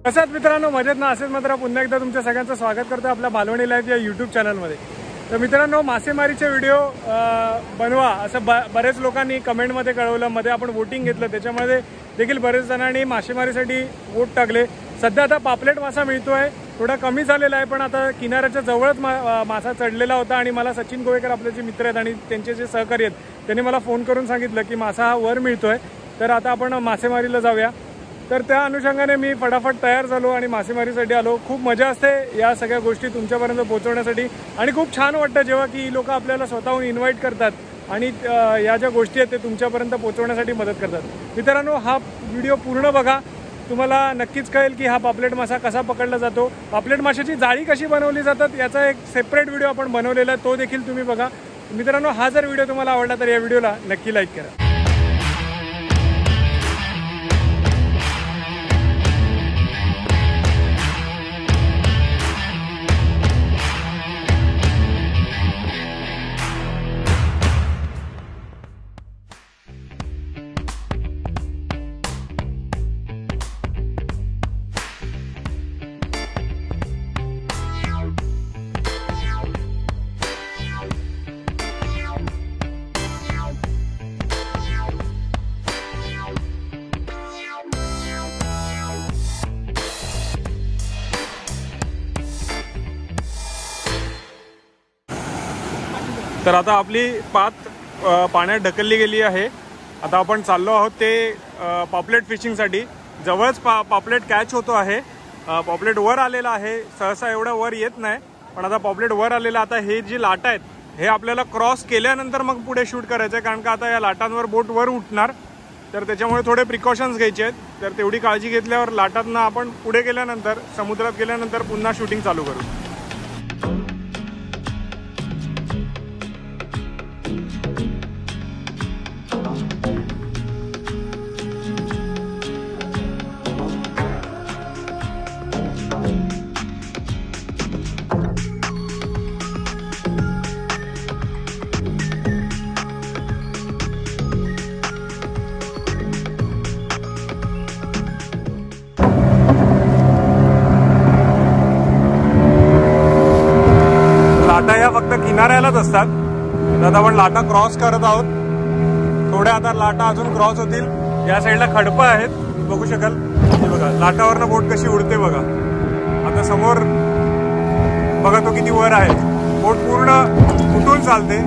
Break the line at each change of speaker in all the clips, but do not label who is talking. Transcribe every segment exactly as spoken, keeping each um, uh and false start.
तसंच मित्रांनो मजेत ना असेच मात्र पुन्हा एकदा तुमच्या सगळ्यांचं स्वागत करतो आपल्या मालवणी लाईव्ह या यूट्यूब चॅनलमध्ये। तर मित्रांनो मासेमारीचे व्हिडिओ बनवा असं बरेच लोकांनी कमेंटमध्ये कळवलं। मध्ये आपण वोटिंग घेतलं त्याच्यामध्ये देखील बरेच जणांनी मासेमारीसाठी वोट टाकले। सध्या आता पापलेट मासा मिळतोय, थोडा कमी झालेला आहे, पण आता किनाऱ्याच्या जवळच मा, मासा चढलेला होता। आणि मला सचिन गोवेकर आपले जे मित्र आहेत आणि त्यांचे जे सहकारी आहेत त्यांनी मला फोन करून सांगितलं की मासा हा वर मिळतोय, तर आता आपण मासेमारीला जाऊया। तर त्या अनुषंगाने मी फटाफट तयार झालो आणि मासेमारीसाठी आलो। खूप मजा असते या सगळ्या गोष्टी तुमच्यापर्यंत पोहोचवण्यासाठी आणि खूप छान वाटतं जेव्हा की लोक आपल्याला स्वतःहून इन्व्हाइट करतात आणि या ज्या गोष्टी आहेत ते तुमच्यापर्यंत पोहोचवण्यासाठी मदत करतात। मित्रांनो हा व्हिडिओ पूर्ण बघा, तुम्हाला नक्कीच कळेल की हा पापलेट मासा कसा पकडला जातो, पापलेट माशाची जाळी कशी बनवली जातात याचा एक सेपरेट व्हिडिओ आपण बनवलेला आहे, तो देखील तुम्ही बघा। मित्रांनो हा जर व्हिडिओ तुम्हाला आवडला तर या व्हिडिओला नक्की लाईक करा। तर आता आपली पात पाण्यात ढकलली गेली आहे। आता आपण चाललो आहोत ते पॉपलेट फिशिंगसाठी। जवळच पा पॉपलेट कॅच होतो आहे, पॉपलेट वर आलेला आहे, सहसा एवढा वर येत नाही, पण आता पॉपलेट वर आलेला। आता हे जी लाटा आहेत हे आपल्याला क्रॉस केल्यानंतर मग पुढे शूट करायचं आहे, कारण का आता या लाटांवर बोट वर उठणार, तर त्याच्यामुळे थोडे प्रिकॉशन्स घ्यायचे आहेत। तर तेवढी काळजी घेतल्यावर लाटांना आपण पुढे गेल्यानंतर समुद्रात गेल्यानंतर पुन्हा शूटिंग चालू करू। लाटा या फक्त किनाऱ्यालाच असतात। आता आपण लाटा क्रॉस करत आहोत, थोड्या आता लाटा अजून क्रॉस होतील। या साईडला खडपं आहेत, बघू शकाल, हे बघा लाटावरनं बोट कशी उडते बघा। आता समोर बघा तो किती वर आहे, बोट पूर्ण उठून चालते।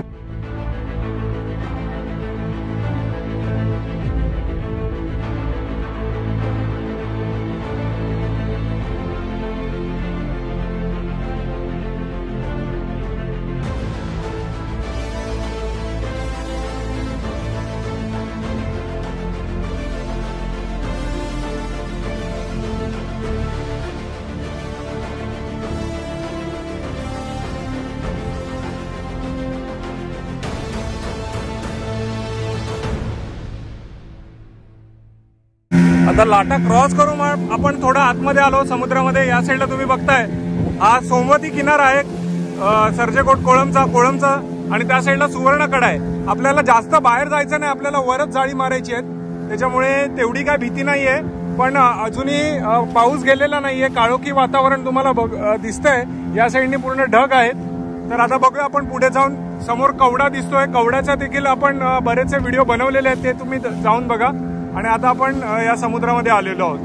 आता लाटा क्रॉस करून आपण थोडं आतमध्ये आलो समुद्रामध्ये। या साईडला तुम्ही बघताय हा सोमवती किनारा आहे, सर्जेकोट कोळमचा कोळमचा, आणि त्या साईडला सुवर्णकडा आहे। आपल्याला जास्त बाहेर जायचं नाही, आपल्याला वरच जाळी मारायची आहे, त्याच्यामुळे तेवढी काय भीती नाहीये। पण अजूनही पाऊस गेलेला नाहीये, काळोखी वातावरण तुम्हाला दिसतंय। या साईडने पूर्ण ढग आहेत। तर आता बघूया आपण पुढे जाऊन, समोर कवडा दिसतोय, कवड्याचा देखील आपण बरेचसे व्हिडिओ बनवलेले आहेत, ते तुम्ही जाऊन बघा। आणि आता आपण या समुद्रामध्ये आलेलो आहोत।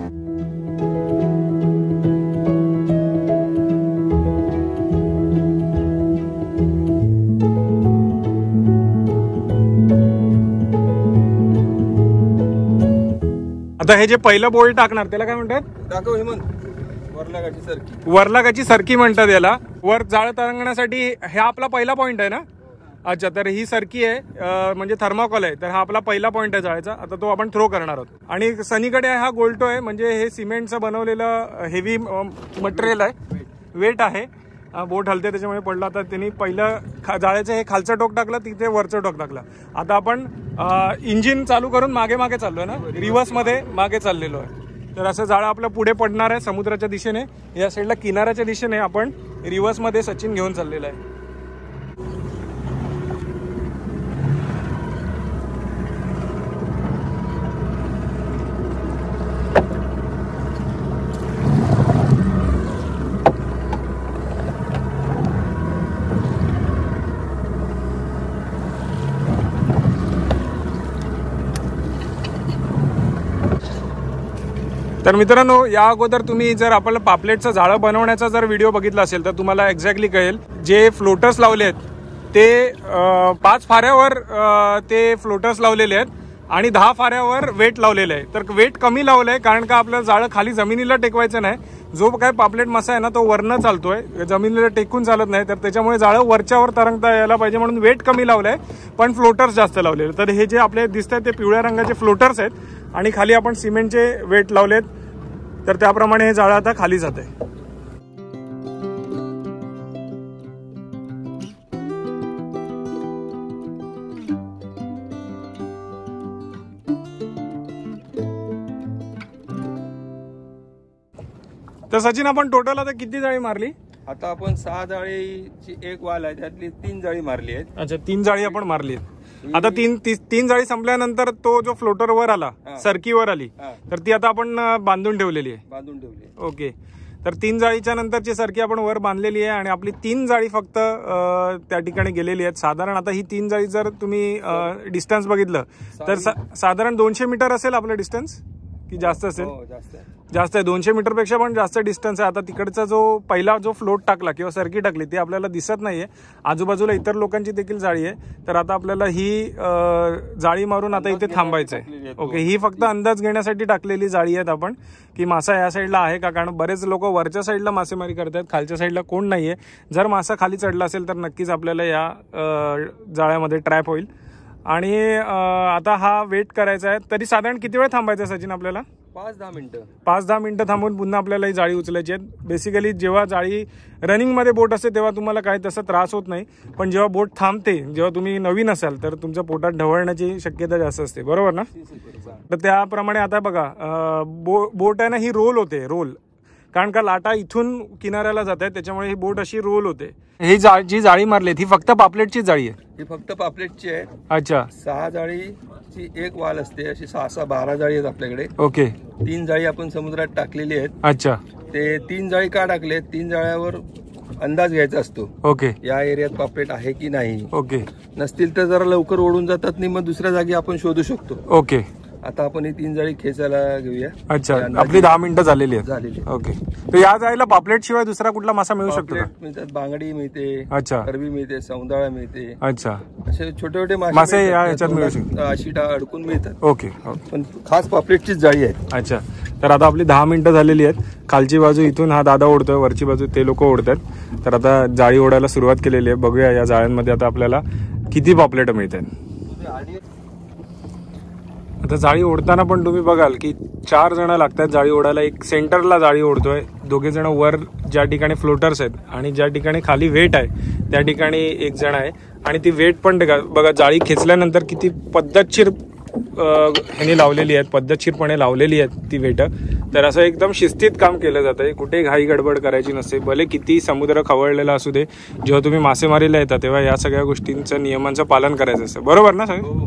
आता हे जे पहिलं बोल्ट टाकणार त्याला काय म्हणतात?
टाकव हेमंत, वरलागाची सरकी।
वरलागाची सरकी म्हणतात याला। वर जाळ तरंगण्यासाठी हे आपला पहिला पॉइंट आहे ना? अच्छा, तर ही सरकी आहे, म्हणजे थर्माकोल आहे, तर हा आपला पहिला पॉइंट आहे जाळ्याचा। आता तो आपण थ्रो करणार आहोत। आणि सनीकडे हा गोल्टो आहे, म्हणजे हे सिमेंटचं बनवलेलं हेवी मटेरियल आहे, वेट आहे, बोट हलते त्याच्यामुळे पडला। आता त्यांनी पहिलं जाळ्याचं हे खालचं टोक टाकलं, तिथे वरचं टोक टाकलं। आता आपण इंजिन चालू करून मागे मागे चाललोय ना, रिव्हर्स मध्ये मागे चाललेलो आहे। तर असं जाळं आपलं पुढे पडणार आहे समुद्राच्या दिशेने। या साईडला किनाऱ्याच्या दिशेने आपण रिव्हर्स मध्ये सचिन घेऊन चाललेला आहे। तर मित्रांनो, या अगोदर तुम्ही जर आपल्याला पापलेटचं जाळं बनवण्याचा जर व्हिडिओ बघितला असेल तर तुम्हाला एक्झॅक्टली कळेल. जे फ्लोटर्स लावले आहेत ते पाच फाऱ्यावर ते फ्लोटर्स लावलेले आहेत आणि दहा फाऱ्यावर वेट लावलेलं आहे. तर वेट कमी लावलं आहे कारण का आपल्याला जाळं खाली जमिनीला टेकवायचं नाही. जो काय पापलेट मासा आहे ना तो वरनं चालतोय, जमिनीला टेकून चालत नाही. तर त्याच्यामुळे जाळं वरच्यावर तरंगता यायला पाहिजे म्हणून वेट कमी लावलंय, पण फ्लोटर्स जास्त लावलेले. तर हे जे आपले दिसत आहेत ते पिवळ्या रंगाचे फ्लोटर्स आहेत आणि खाली आपण सिमेंटचे वेट लावलेत. तर त्याप्रमाणे हे जाळं आता खाली जात आहे. तर सचिन, आपण टोटल आता किती जाळी मारली?
आता आपण सहा जाळीची एक वाल आहे, त्यातली तीन जाळी मारली आहेत.
अच्छा, तीन जाळी आपण मारली. आता तीन तीन जाळी संपल्यानंतर तो जो फ्लोटर वर आला, सरकी वर आली, तर ती आता आपण बांधून ठेवलेली आहे.
बांधून ठेवली.
ओके. तर तीन जाळीच्या नंतरची सरकी आपण वर बांधलेली आहे आणि आपली तीन जाळी फक्त त्या ठिकाणी गेलेली आहेत. साधारण आता ही तीन जाळी जर तुम्ही डिस्टन्स बघितलं तर साधारण दोनशे मीटर असेल आपलं डिस्टन्स, की जास्त असेल? जास्त आहे, दोनशे मीटर पेक्षा पण जास्त डिस्टन्स आहे. आता तिकडचा जो पहिला जो फ्लोट टाकला किंवा सरकी टाकली ती आपल्याला दिसत नाहीये. आजूबाजूला इतर लोकांची देखील जाळी आहे. तर आता आपल्याला ही जाळी मारून आता इथे थांबायचं आहे. ओके. ही फक्त अंदाज घेण्यासाठी टाकलेली जाळी आहेत आपण, की मासा या साईडला आहे का, कारण बरेच लोक वरच्या साईडला मासेमारी करतात, खालच्या साईडला कोण नाहीये. जर मासा खाली चढला असेल तर नक्कीच आपल्याला या जाळ्यामध्ये ट्रॅप होईल. आणि आता हा वेट करायचा आहे. तरी साधारण किती वेळ थांबायचं सचिन आपल्याला?
पाच दहा मिनिटं
पाच दहा मिनिटं थांबून पुन्हा आपल्याला ही जाळी उचलायची आहे. बेसिकली जेव्हा जाळी रनिंगमध्ये बोट असते तेव्हा तुम्हाला काही तसा त्रास होत नाही, पण जेव्हा बोट थांबते, जेव्हा तुम्ही नवीन असाल तर तुमच्या पोटात ढवळण्याची शक्यता जास्त असते, बरोबर ना? तर त्याप्रमाणे आता बघा, बो बोट आहे ना ही रोल होते, रोल, कारण का लाटा इथून किनाऱ्याला जात आहेत त्याच्यामुळे ही बोट अशी रोल होते. ही जा जी जाळी मारली ही फक्त पापलेटची जाळी आहे?
ही फक्त पापलेटची आहे.
अच्छा.
सहा जाळीची एक वाल असते, अशी सहा सहा बारा जाळी आहेत आपल्याकडे.
ओके.
तीन जाळी आपण समुद्रात टाकलेली आहेत.
अच्छा.
ते तीन जाळी का टाकले? तीन जाळ्यावर अंदाज घ्यायचा असतो.
ओके.
या एरियात पापलेट आहे की नाही.
ओके.
नसतील तर जरा लवकर ओढून जातात नाही, मग दुसऱ्या जागी आपण शोधू शकतो.
ओके.
आता आपण ही तीन जाळी खेचायला घेऊया.
अच्छा, आपली दहा मिनिटं झालेली आहेत.
झालेली.
ओके. तर या जाळीला पापलेट शिवाय दुसरा कुठला मासा मिळू शकतो?
मिळतात, बांगडी मिळते.
अच्छा.
करबी मिळते, सौंदाळा मिळते.
अच्छा.
असे छोटे छोटे
मासे याच्यात मिळू शकतात,
अशी अडकून मिळतात.
ओके.
पण खास पापलेटचीच जाळी आहे.
अच्छा. तर आता आपली दहा मिनिटं झालेली आहेत. खालची बाजू इथून हा दादा ओढतोय, वरची बाजू ते लोक ओढतात. तर आता जाळी ओढायला सुरुवात केलेली आहे. बघूया या जाळ्यांमध्ये आता आपल्याला किती पापलेट मिळतात. आता जाळी ओढताना पण तुम्ही बघाल की चार जण लागतात जाळी ओढायला. एक सेंटरला जाळी ओढतोय, दोघे जण वर ज्या ठिकाणी फ्लोटर्स आहेत आणि ज्या ठिकाणी खाली वेट आहे त्या ठिकाणी एक जण आहे. आणि ती वेट पण बघा, जाळी खेचल्यानंतर किती पद्धतशीर ह्याने लावलेली आहेत, पद्धतशीरपणे लावलेली आहेत ती वेट. तर असं एकदम शिस्तीत काम केलं जातं. कुठे घाई गडबड करायची नसते, भले किती समुद्र खवळलेला असू दे. जेव्हा तुम्ही मासेमारीला येता तेव्हा या सगळ्या गोष्टींचं नियमांचं पालन करायचं असतं, बरोबर ना सगळं?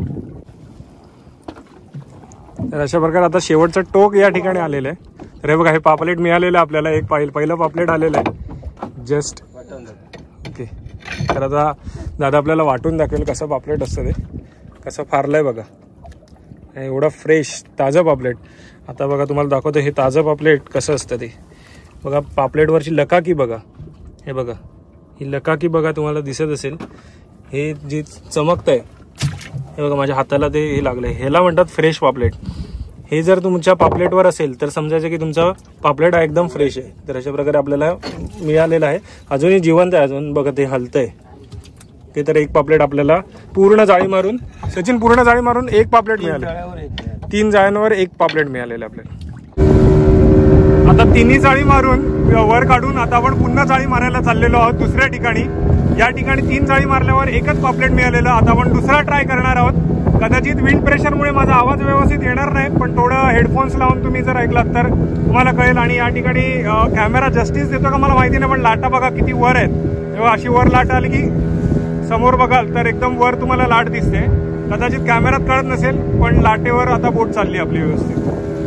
तर अशा प्रकारे आता शेवटचं टोक या ठिकाणी आलेलं आहे. तर हे बघा, हे पापलेट मिळालेलं आपल्याला. एक पाहिलं पहिलं पापलेट आलेलं आहे जस्ट. ओके. तर आता दादा आपल्याला वाटून दाखवेल कसं पापलेट असतं ते, कसं फारलंय बघा. एवढं फ्रेश ताजं पापलेट. आता बघा तुम्हाला दाखवतो हे ताजं पापलेट कसं असतं ते. बघा पापलेटवरची लकाकी बघा, हे बघा ही लकाकी बघा, तुम्हाला दिसत असेल. हे जे चमकत आहे हे बघा माझ्या हाताला ते हे लागलंय, ह्याला म्हणतात फ्रेश पापलेट. हे जर तुमच्या पापलेटवर असेल तर समजायचं की तुमचा पापलेट हा एकदम फ्रेश आहे. तर अशा प्रकारे आपल्याला मिळालेलं आहे. अजूनही जिवंत आहे, अजून बघा ते हलतंय ते. तर एक पापलेट आपल्याला पूर्ण जाळी मारून, सचिन पूर्ण जाळी मारून एक पापलेट मिळाले. तीन जाळ्यांवर एक पापलेट मिळालेलं आपल्याला. आता तिन्ही जाळी मारून वर काढून आता आपण पुन्हा जाळी मारायला चाललेलो आहोत दुसऱ्या ठिकाणी. या ठिकाणी तीन जाळी मारल्यावर एकच पापलेट मिळालेलं. आता आपण दुसरा ट्राय करणार आहोत. कदाचित विंड प्रेशरमुळे माझा आवाज व्यवस्थित येणार नाही, पण थोडं हेडफोन्स लावून तुम्ही जर ऐकलात तर तुम्हाला कळेल. आणि या ठिकाणी कॅमेरा जस्टिस देतो का मला माहिती नाही, पण लाटा बघा किती वर आहेत. तेव्हा अशी वर लाट आली की समोर बघाल तर एकदम वर तुम्हाला लाट दिसते. कदाचित कॅमेऱ्यात कळत नसेल, पण लाटेवर आता बोट चालली आपली व्यवस्थित.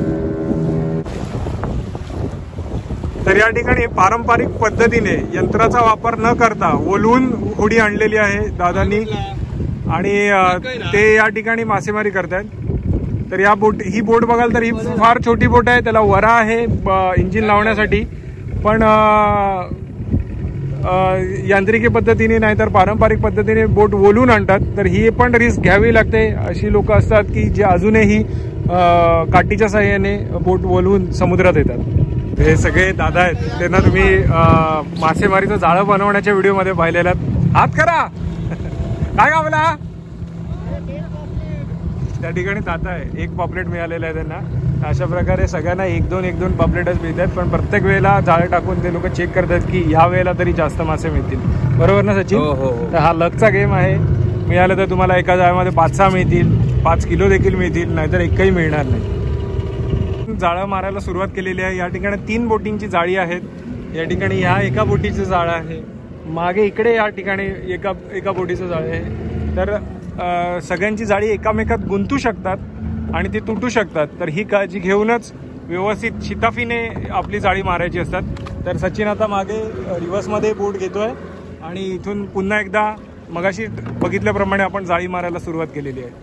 तर या ठिकाणी पारंपरिक पद्धतीने यंत्राचा वापर न करता ओलवून होडी आणलेली आहे दादांनी, आणि ते या ठिकाणी मासेमारी करतायत. तर या बोट ही बोट बघाल तर ही फार छोटी बोट आहे, त्याला वरा आहे इंजिन लावण्यासाठी, पण यांत्रिकी पद्धतीने नाहीतर पारंपरिक पद्धतीने बोट वोलून आणतात. तर ही पण रिस्क घ्यावी लागते. अशी लोक असतात की जे अजूनही काठीच्या साह्याने बोट वोलवून समुद्रात येतात. हे सगळे दादा आहेत, त्यांना तुम्ही मासेमारीचं जाळं बनवण्याच्या व्हिडिओमध्ये पाहिलेलं. हात करा काय गावला त्या ठिकाणी ताता आहे. एक पॉपलेट मिळालेलं आहे त्यांना. अशा प्रकारे सगळ्यांना एक दोन एक दोन पॉपलेटच मिळतात, पण प्रत्येक वेळेला जाळे टाकून ते लोक चेक करतात की ह्या वेळेला तरी जास्त मासे मिळतील. बरोबर ना सचिन?
हो हो.
तर हा लकचा गेम आहे. मिळालं तर तुम्हाला एका जाळ्यामध्ये पाच सहा मिळतील, पाच किलो देखील मिळतील, नाहीतर एकही मिळणार नाही. जाळं मारायला सुरुवात केलेली आहे. या ठिकाणी तीन बोटिंगची जाळी आहेत. या ठिकाणी ह्या एका बोटीचं जाळं आहे, मागे इकडे या ठिकाणी एका एका बोटीचं जाळं आहे. तर सगळ्यांची जाळी एकामेकात गुंतू शकतात आणि ती तुटू शकतात. तर ही काळजी घेऊनच व्यवस्थित शिताफीने आपली जाळी मारायची असतात. तर सचिन आता मागे रिव्हर्समध्ये बोट घेतोय आणि इथून पुन्हा एकदा मगाशी बघितल्याप्रमाणे आपण जाळी मारायला सुरुवात केलेली आहे.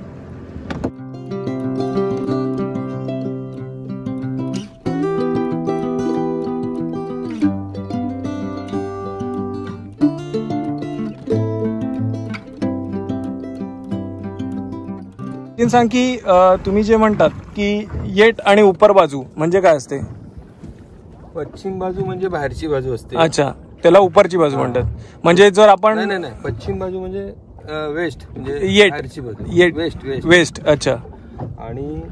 सांग की तुम्ही जे म्हणतात की येट आणि उपर बाजू म्हणजे काय असते?
पश्चिम बाजू म्हणजे बाहेरची बाजू असते.
अच्छा, त्याला उपरची बाजू म्हणतात. म्हणजे जर आपण
नाही नाही पश्चिम बाजू म्हणजे वेस्ट म्हणजे
येट
बाहेरची बाजू.
येट
वेस्ट वेस्ट
वेस्ट. अच्छा.
आणि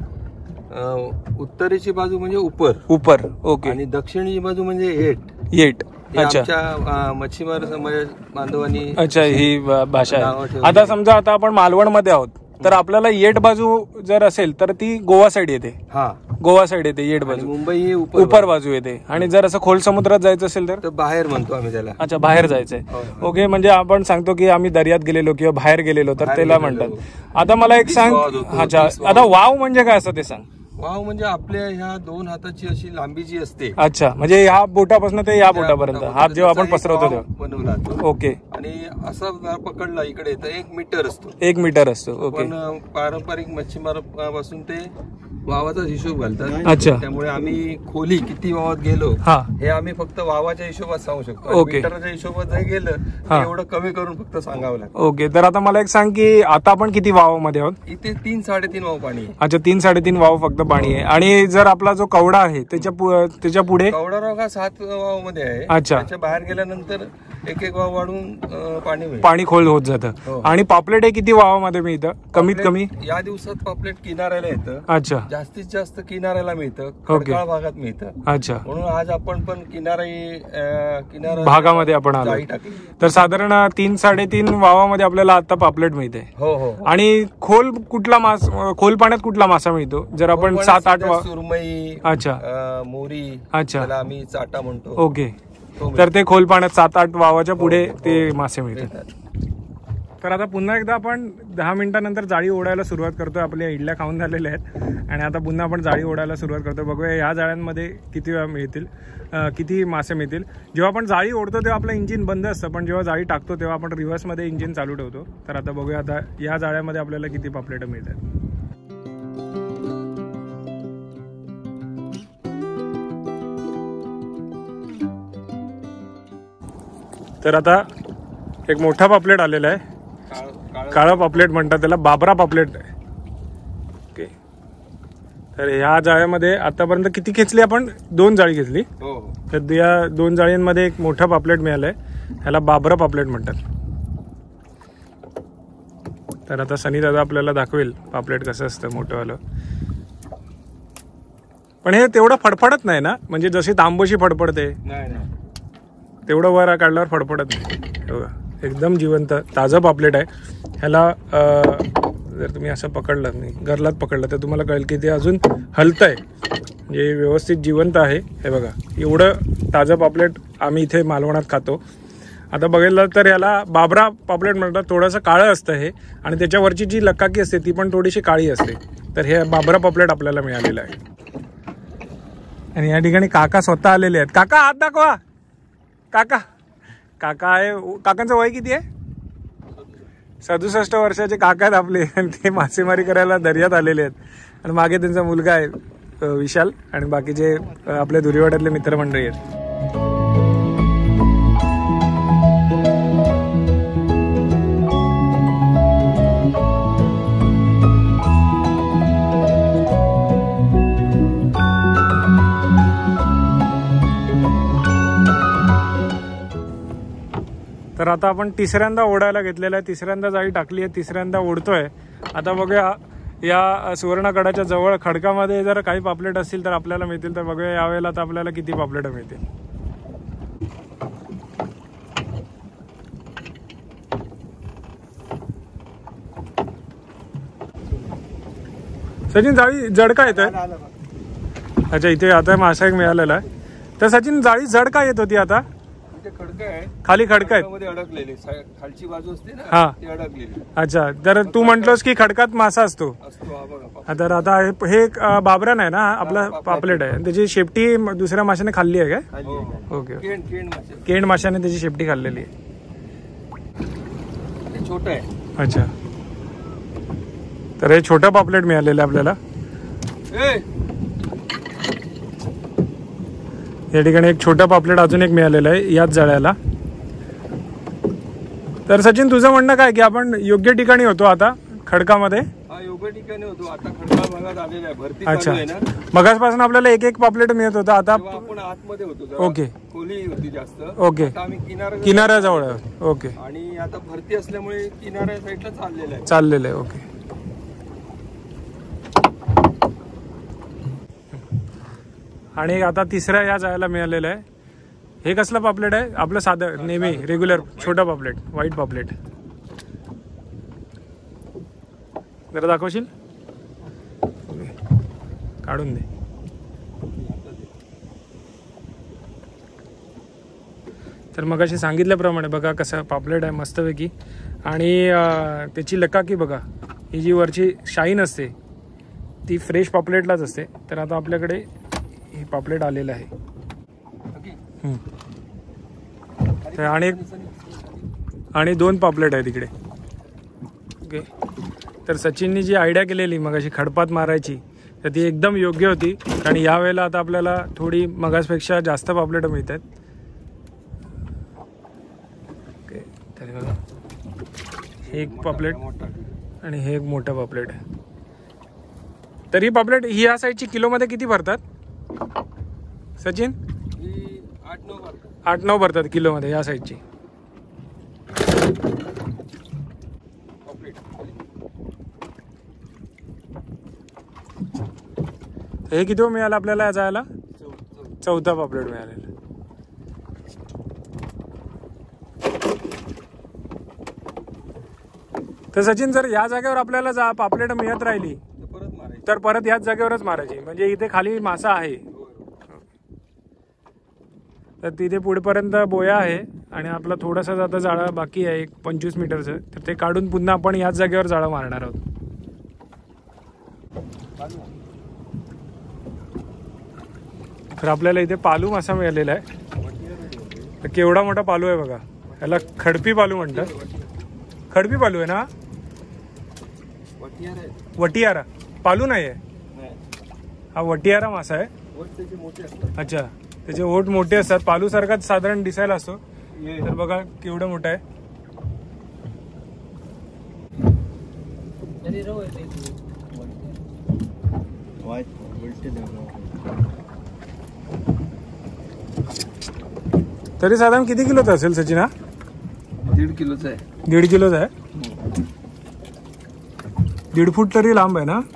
उत्तरेची बाजू म्हणजे उपर
उपर. ओके.
आणि दक्षिणेची बाजू म्हणजे येट
येट. अच्छा.
आमच्या मच्छीमार समाज बांधवांनी
अच्छा ही भाषा आहे. आता समजा आता आपण मालवण मध्ये आहोत, तर आपल्याला येट बाजू जर असेल तर ती गोवा साईड येते.
हा,
गोवा साईड येते येट बाजू.
मुंबई ही
उपर बाजू येते. आणि जर असं खोल समुद्रात जायचं असेल तर
बाहेर म्हणतो आम्ही त्याला.
अच्छा, बाहेर जायचंय. ओके, म्हणजे आपण सांगतो की आम्ही दर्यात गेलेलो किंवा बाहेर गेलेलो तर त्याला म्हणतात. आता मला एक सांग, अच्छा आता वाव म्हणजे काय असं ते सांग.
वाव म्हणजे आपल्या ह्या दोन हाताची अशी लांबी जी असते.
अच्छा, म्हणजे ह्या बोटापासून ते या बोटापर्यंत हात जेव्हा आपण पसरवतो तेव्हा
बनवला. ओके. आणि असा पकडला इकडे तर एक मीटर असतो.
एक मीटर असतो. ओके.
पण पारंपरिक मच्छीमारापासून ते वावाचा हिशोब घालतात.
अच्छा.
त्यामुळे आम्ही खोली किती वावात गेलो हे आम्ही फक्त वावाच्या हिशोबात सांगू शकतो.
ओके.
मीटरच्या हिशोबात जर गेलं एवढं कमी करून फक्त सांगावं लागतं.
ओके. तर आता मला एक सांग की आता आपण किती वावामध्ये आहोत?
इथे तीन साडेतीन वाव पाणी आहे.
अच्छा, तीन साडेतीन वाव फक्त पाणी आहे. आणि जर आपला जो कवडा आहे त्याच्या त्याच्या पुढे
कवडा राव हा सात वाव मध्ये आहे.
अच्छा.
त्याच्या बाहेर गेल्यानंतर एक एक वाव वाढून पाणी मिळतं,
पाणी खोल होत जातं. आणि पापलेट हे किती वावामध्ये मिळतं कमीत कमी?
या दिवसात पापलेट किनाऱ्याला येतं.
अच्छा.
जास्तीत जास्त किनाऱ्याला मिळतं, खडकाळ भागात मिळतं.
अच्छा.
म्हणून आज आपण पण किनारी किनारा
भागामध्ये आपण आलो. तर साधारण तीन साडेतीन वावामध्ये आपल्याला आता पापलेट मिळते.
हो हो.
आणि खोल कुठला मास खोल पाण्यात कुठला मासा मिळतो जर आपण सात आठ वाव?
सुरमई. अच्छा. मोरी. अच्छा. आम्ही चाटा म्हणतो.
ओके. तर ते खोल पाण्यात सात आठ वावाच्या पुढे ते मासे मिळतात. तर आता पुन्हा एकदा आपण दहा मिनिटांनंतर जाळी ओढायला सुरुवात करतोय. आपल्या इडल्या खाऊन झालेल्या आहेत आणि आता पुन्हा आपण जाळी ओढायला सुरुवात करतोय. बघूया या जाळ्यांमध्ये किती वेळा मिळतील, किती मासे मिळतील. जेव्हा आपण जाळी ओढतो तेव्हा आपलं इंजिन बंद असतं, पण जेव्हा जाळी टाकतो तेव्हा आपण रिव्हर्समध्ये इंजिन चालू ठेवतो. तर आता बघूया आता या जाळ्यामध्ये आपल्याला किती पापलेट मिळतात. तर आता एक मोठा पापलेट आलेला आहे. काळा पापलेट म्हणतात त्याला, बाबरा पापलेट. ओके. तर ह्या जाळ्यामध्ये आतापर्यंत किती खेचली आपण? दोन जाळी घेतली. तर या दोन जाळींमध्ये एक मोठा पापलेट मिळालाय. ह्याला बाबरा पापलेट म्हणतात. तर आता सनी दादा आपल्याला दाखवेल पापलेट कसं असतं मोठंवालं. पण हे तेवढं फडफडत नाही ना, म्हणजे जशी तांबोशी फडफडते तेवढं वर काढल्यावर फडफडत नाही. एकदम जिवंत ताजं पापलेट आहे. ह्याला जर तुम्ही असं पकडलं नाही, गरलात पकडलं तर तुम्हाला कळेल की ते अजून हलतंय, म्हणजे व्यवस्थित जिवंत आहे. हे बघा, एवढं ताजं पापलेट आम्ही इथे मालवणात खातो. आता बघितलं तर ह्याला बाबरा पापलेट म्हणतात. थोडंसं काळं असतं हे आणि त्याच्यावरची जी लकाकी असते ती पण थोडीशी काळी असते. तर हे बाबरा पापलेट आपल्याला मिळालेलं आहे. आणि या ठिकाणी काका स्वतः आलेले आहेत. काका हात दाखवा. काका काका आहे. काकांचं वय किती आहे? सदुसष्ट वर्षाचे काका आहेत आपले आणि ते मासेमारी करायला दर्यात आलेले आहेत आणि मागे त्यांचा मुलगा आहे विशाल आणि बाकीचे आपल्या धुरीवाड्यातले मित्रमंडळी आहेत. तर आता आपण तिसऱ्यांदा ओढायला घेतलेला आहे, तिसऱ्यांदा जाळी टाकली आहे, तिसऱ्यांदा ओढतोय. आता बघूया या सुवर्णगडाच्या जवळ खडकामध्ये जर काही पापलेट असतील तर आपल्याला मिळतील, तर बघूया यावेळेला तर आपल्याला किती पापलेट मिळतील. सचिन जाळी जड का येत आहे? अच्छा, इथे आता मासा एक मिळालेला आहे. तर सचिन जाळी जड का येत होती? आता खाली खडक आहे,
अडकलेली खालची बाजू असते ना,
हा
ती अडकलेली.
अच्छा, तर तू म्हंटलोस की खडकात मासा असतो. तर आता हे एक बाबरान आहे ना आपला पापलेट आहे, त्याची शेपटी दुसऱ्या माशाने खाल्ली आहे काय? ओके, केंड माशाने त्याची शेपटी खाल्लेली आहे.
छोट आहे.
अच्छा, तर हे छोटं पापलेट मिळालेलं आपल्याला. या ठिकाणी एक छोटा पापलेट अजून एक मिळालेला आहे याच जाळ्याला. तर सचिन तुझं म्हणणं काय की आपण योग्य ठिकाणी होतो आता खडकामध्ये?
योग्य ठिकाणी होतो आता, खडका भागात आलेला आहे, भरती चालू आहे ना.
मगासपासून आपल्याला एक एक पापलेट मिळत होता, आता
आपण आतमध्ये होतो.
ओके,
खोली होती जास्त.
ओके,
आम्ही किनारा
किनाऱ्याजवळ. ओके,
आणि आता भरती असल्यामुळे किनाऱ्या साईडला चाललेलं आहे
चाललेलं आहे. ओके, आणि आता तिसऱ्या या जायला मिळालेलं आहे. हे कसलं पापलेट आहे? आपलं साधं नेहमी रेग्युलर छोटा पापलेट, व्हाईट पापलेट. जरा दाखवशील? काढून दे. तर मग अशी सांगितल्याप्रमाणे बघा कसं पापलेट आहे मस्तपैकी. आणि त्याची लकाकी बघा, ही जी वरची शाईन असते ती फ्रेश पापलेटलाच असते. तर आता आपल्याकडे हे पापलेट आलेलं आहे. तर आणि आणि दोन पापलेट आहे तिकडे. ओके, तर सचिननी जी आयडिया केलेली मग अशी खडपात मारायची तर ती एकदम योग्य होती. आणि यावेळेला आता आपल्याला थोडी मगासपेक्षा जास्त पापलेट मिळत आहेत. ओके, तर बघा हे एक पापलेट आणि हे एक मोठं पापलेट आहे. तर ही पापलेट ही या साईडची किलोमध्ये किती भरतात सचिन? आठ नऊ भरतात किलोमध्ये या साईडची. हे किती मिळालं आपल्याला जायला? चौथा पापलेट मिळालेला. तर सचिन जर या जागेवर आपल्याला जा पापलेट मिळत राहिली तर परत याच जागेवरच मारायची, म्हणजे इथे खाली मासा आहे. तर तिथे पुढेपर्यंत बोया आहे आणि आपला थोडासा आता जाळं बाकी आहे एक पंचवीस मीटरचं. तर ते काढून पुन्हा आपण याच जागेवर जाळं मारणार आहोत. तर आपल्याला इथे पालू मासा मिळालेला आहे. तर केवढा मोठा पालू आहे बघा, याला खडपी पालू म्हणतात. खडपी पालू आहे ना? वटियारा पालू नाही आहे हा, वटियारा मासा आहे. अच्छा, त्याचे ओठ मोठे असतात, पालू सारखाच साधारण दिसायला असतो. तर बघा केवढं मोठं आहे. तरी साधारण किती किलोचा असेल सचिन हा?
दीड किलोचा आहे.
दीड किलोचा आहे. दीड फूट तरी लांब आहे ना?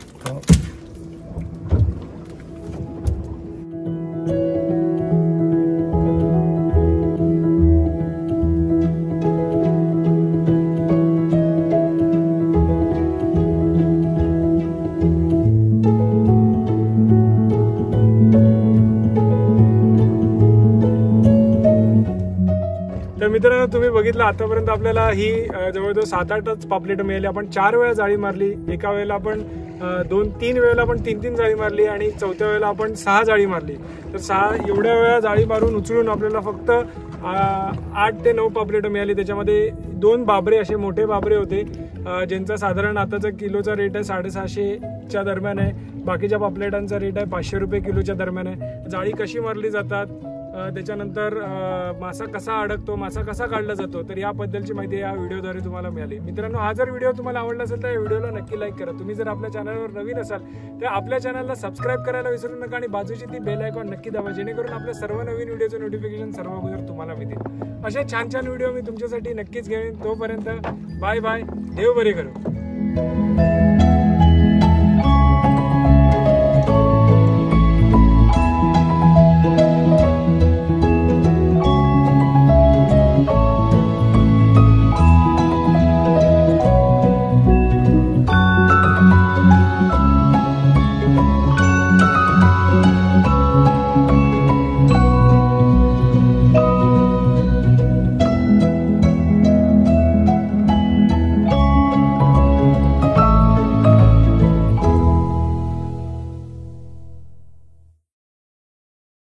तर मित्रांनो तुम्ही बघितलं आतापर्यंत आपल्याला ही जवळजवळ सात आठच पापलेट मिळाली. आपण चार वेळा जाळी मारली, एका वेळेला आपण दोन तीन वेळेला आपण तीन तीन जाळी मारली आणि चौथ्या वेळेला आपण सहा जाळी मारली. तर सहा एवढ्या वेळा जाळी मारून उचलून आपल्याला फक्त आठ ते नऊ पापलेट मिळाली. त्याच्यामध्ये दोन बाबरे असे मोठे बाबरे होते ज्यांचा साधारण आताचा किलोचा रेट आहे साडेसहाशेच्या दरम्यान आहे. बाकीच्या पापलेटांचा रेट आहे पाचशे रुपये किलोच्या दरम्यान आहे. जाळी कशी मारली जातात, त्याच्यानंतर मासा कसा अडकतो, मासा कसा काढला जातो, तर याबद्दलची माहिती या व्हिडिओद्वारे तुम्हाला मिळाली. मित्रांनो, हा जर व्हिडिओ तुम्हाला आवडला असेल तर या व्हिडिओला नक्की लाईक करा. तुम्ही जर आपल्या चॅनलवर नवीन असाल तर आपल्या चॅनलला सबस्क्राईब करायला विसरू नका आणि बाजूची ती बेल आयकॉन नक्की दाबा, जेणेकरून आपल्या सर्व नवीन व्हिडिओचं नोटिफिकेशन सर्व अगोदर तुम्हाला मिळतील. असे छान छान व्हिडिओ मी तुमच्यासाठी नक्कीच घेईन. तोपर्यंत बाय बाय, देव बरे करो.